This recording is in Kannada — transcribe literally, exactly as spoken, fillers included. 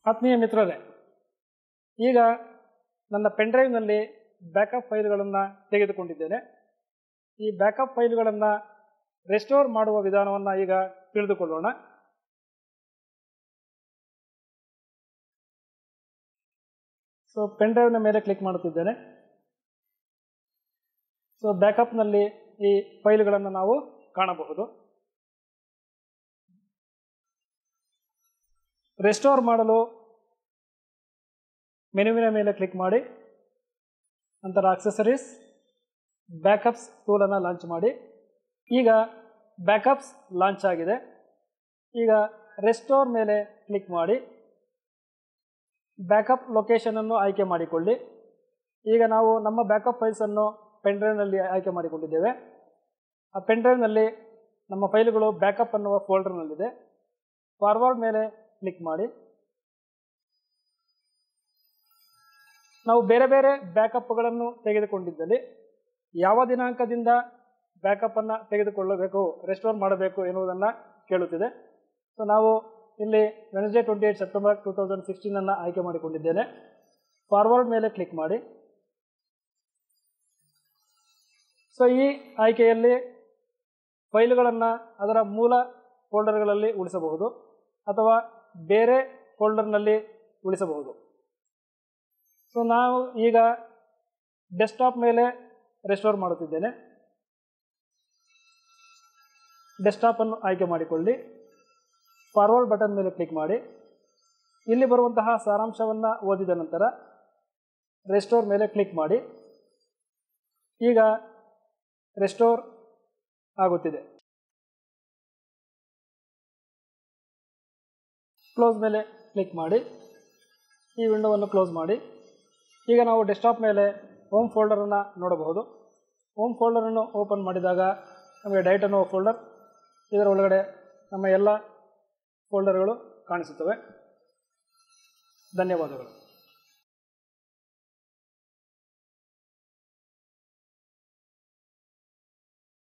ಆತ್ಮೀಯ ಮಿತ್ರರೇ, ಈಗ ನನ್ನ ಪೆನ್ ಡ್ರೈವ್ನಲ್ಲಿ ಬ್ಯಾಕಪ್ ಫೈಲ್ಗಳನ್ನು ತೆಗೆದುಕೊಂಡಿದ್ದೇನೆ. ಈ ಬ್ಯಾಕಪ್ ಫೈಲ್ಗಳನ್ನು ರೆಸ್ಟೋರ್ ಮಾಡುವ ವಿಧಾನವನ್ನು ಈಗ ತಿಳಿದುಕೊಳ್ಳೋಣ. ಸೊ ಪೆನ್ ಡ್ರೈವ್ನ ಮೇಲೆ ಕ್ಲಿಕ್ ಮಾಡುತ್ತಿದ್ದೇನೆ. ಸೊ ಬ್ಯಾಕಪ್ನಲ್ಲಿ ಈ ಫೈಲ್ಗಳನ್ನು ನಾವು ಕಾಣಬಹುದು. ರೆಸ್ಟೋರ್ ಮಾಡಲು ಮೆನುವಿನ ಮೇಲೆ ಕ್ಲಿಕ್ ಮಾಡಿ, ನಂತರ ಆಕ್ಸೆಸರೀಸ್, ಬ್ಯಾಕಪ್ಸ್ ಟೂಲನ್ನು ಲಾಂಚ್ ಮಾಡಿ. ಈಗ ಬ್ಯಾಕಪ್ಸ್ ಲಾಂಚ್ ಆಗಿದೆ. ಈಗ ರೆಸ್ಟೋರ್ ಮೇಲೆ ಕ್ಲಿಕ್ ಮಾಡಿ ಬ್ಯಾಕಪ್ ಲೊಕೇಶನನ್ನು ಆಯ್ಕೆ ಮಾಡಿಕೊಳ್ಳಿ. ಈಗ ನಾವು ನಮ್ಮ ಬ್ಯಾಕಪ್ ಫೈಲ್ಸನ್ನು ಪೆನ್ ಡ್ರೈವ್ನಲ್ಲಿ ಆಯ್ಕೆ ಮಾಡಿಕೊಂಡಿದ್ದೇವೆ. ಆ ಪೆನ್ ಡ್ರೈವ್ನಲ್ಲಿ ನಮ್ಮ ಫೈಲ್ಗಳು ಬ್ಯಾಕಪ್ ಅನ್ನುವ ಫೋಲ್ಡರ್ನಲ್ಲಿದೆ. ಫಾರ್ವರ್ಡ್ ಮೇಲೆ ಕ್ಲಿಕ್ ಮಾಡಿ. ನಾವು ಬೇರೆ ಬೇರೆ ಬ್ಯಾಕಪ್ಗಳನ್ನು ತೆಗೆದುಕೊಂಡಿದ್ದಲ್ಲಿ ಯಾವ ದಿನಾಂಕದಿಂದ ಬ್ಯಾಕಪ್ಪನ್ನು ತೆಗೆದುಕೊಳ್ಳಬೇಕು, ರೆಸ್ಟೋರ್ ಮಾಡಬೇಕು ಎನ್ನುವುದನ್ನು ಕೇಳುತ್ತಿದೆ. ಸೊ ನಾವು ಇಲ್ಲಿ Wednesday twenty eight September two thousand ಸಿಕ್ಸ್ಟೀನನ್ನು ಆಯ್ಕೆ ಮಾಡಿಕೊಂಡಿದ್ದೇನೆ. ಫಾರ್ವರ್ಡ್ ಮೇಲೆ ಕ್ಲಿಕ್ ಮಾಡಿ. ಸೊ ಈ ಆಯ್ಕೆಯಲ್ಲಿ ಫೈಲ್ಗಳನ್ನು ಅದರ ಮೂಲ ಫೋಲ್ಡರ್ಗಳಲ್ಲಿ ಉಳಿಸಬಹುದು ಅಥವಾ ಬೇರೆ ಫೋಲ್ಡರ್ನಲ್ಲಿ ಉಳಿಸಬಹುದು. ಸೊ ನಾವು ಈಗ ಡೆಸ್ಕ್ಟಾಪ್ ಮೇಲೆ ರೆಸ್ಟೋರ್ ಮಾಡುತ್ತಿದ್ದೇನೆ. ಡೆಸ್ಕ್ಟಾಪನ್ನು ಆಯ್ಕೆ ಮಾಡಿಕೊಳ್ಳಿ. ಫಾರ್ವರ್ಡ್ ಬಟನ್ ಮೇಲೆ ಕ್ಲಿಕ್ ಮಾಡಿ. ಇಲ್ಲಿ ಬರುವಂತಹ ಸಾರಾಂಶವನ್ನು ಓದಿದ ನಂತರ ರೆಸ್ಟೋರ್ ಮೇಲೆ ಕ್ಲಿಕ್ ಮಾಡಿ. ಈಗ ರೆಸ್ಟೋರ್ ಆಗುತ್ತಿದೆ. ಕ್ಲೋಸ್ ಮೇಲೆ ಕ್ಲಿಕ್ ಮಾಡಿ. ಈ ವಿಂಡೋವನ್ನು ಕ್ಲೋಸ್ ಮಾಡಿ. ಈಗ ನಾವು ಡೆಸ್ಕ್ಟಾಪ್ ಮೇಲೆ ಹೋಮ್ ಫೋಲ್ಡರನ್ನು ನೋಡಬಹುದು. ಹೋಮ್ ಫೋಲ್ಡರನ್ನು ಓಪನ್ ಮಾಡಿದಾಗ ನಮಗೆ ಡೈಟ್ ಅನ್ನುವ ಫೋಲ್ಡರ್, ಇದರ ಒಳಗಡೆ ನಮ್ಮ ಎಲ್ಲ ಫೋಲ್ಡರ್ಗಳು ಕಾಣಿಸುತ್ತವೆ. ಧನ್ಯವಾದಗಳು.